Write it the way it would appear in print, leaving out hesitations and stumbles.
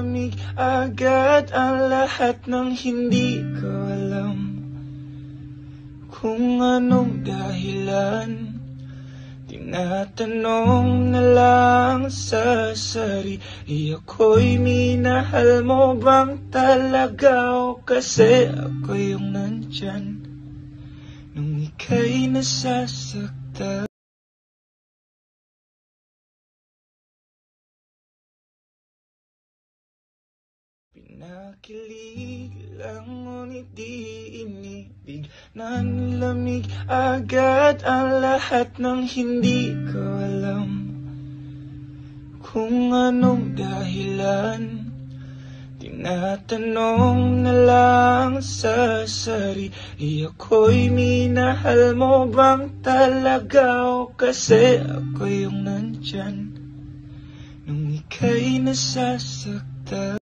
Nalamig agad ang lahat ng hindi ko alam kung anong dahilan. Tinatanong na lang sa sarili, ako'y minahal mo bang talaga o kasi ako yung nandyan nung ika'y nasasaktan. Pinakilig lang ngunit di inibig, nanlamig agad ang lahat ng hindi ko alam kung anong dahilan. Tinatanong na lang sa sarili, ako'y minahal mo bang talaga o kasi ako yung nandyan nung ika'y nasasaktan.